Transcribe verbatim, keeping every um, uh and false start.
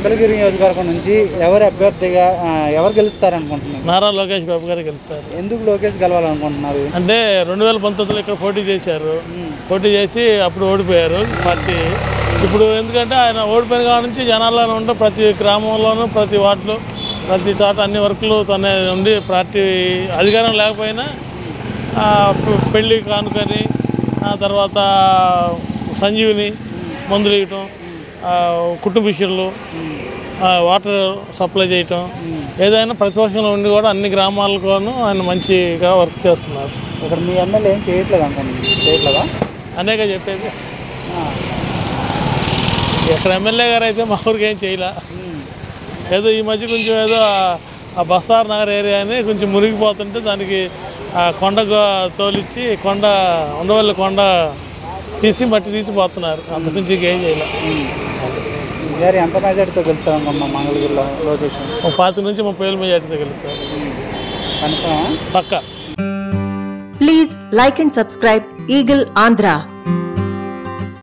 మంగళగిరి నియోజకవర్గం నుంచి ఎవరు అభ్యర్థిగా ఎవరు గెలుస్తారనుకుంటున్నారు? నారా లోకేష్ బాబు గారు గెలుస్తారు. ఎందుకు లోకేష్ గెలవాలనుకుంటున్నారు? అంటే రెండు వేల పంతొమ్మిదిలో ఇక్కడ పోటీ చేశారు. పోటీ చేసి అప్పుడు ఓడిపోయారు పార్టీ. ఇప్పుడు ఎందుకంటే ఆయన ఓడిపోయిన కాడ నుంచి జనాల్లోనే ఉంటే ప్రతి గ్రామంలోనూ ప్రతి వార్డులో ప్రతి చోట అన్ని వర్కులు తనే ఉండి పార్టీ అధికారం లేకపోయినా పెళ్ళి కానుకొని తర్వాత సంజీవిని మందులు ఇవ్వటం, కుటుంబ విషయాలు, వాటర్ సప్లై చేయటం, ఏదైనా ప్రతిపక్షంలో ఉండి కూడా అన్ని గ్రామాలలోనూ ఆయన మంచిగా వర్క్ చేస్తున్నారు. ఇక్కడ మీ ఎమ్మెల్యే ఏం చేయట్లేదు అనుకుంటున్నాను చేయట్లేదా అనేక చెప్పేది. ఇక్కడ ఎమ్మెల్యే గారు అయితే మా ఊరికి ఏం చేయలే. ఏదో ఈ మధ్య కొంచెం ఏదో ఆ బస్తార్ నగర్ ఏరియా అని కొంచెం మునిగిపోతుంటే దానికి ఆ కొండ తోలిచ్చి కొండ ఉండవల్లి కొండ తీసి మట్టి తీసి పోతున్నారు. అంతకుమించి ఏం చేయలే. ఈసారి ఎంత మెజార్టీతో గెలుస్తాం అనుకున్నాం మంగళగిరిలో లొకేషన్? ఒక పాతి నుంచి ముప్పై వేల మెజార్టీతో గెలుస్తారు కన్ఫర్మ్ పక్కా. Please like and subscribe eagle Andhra.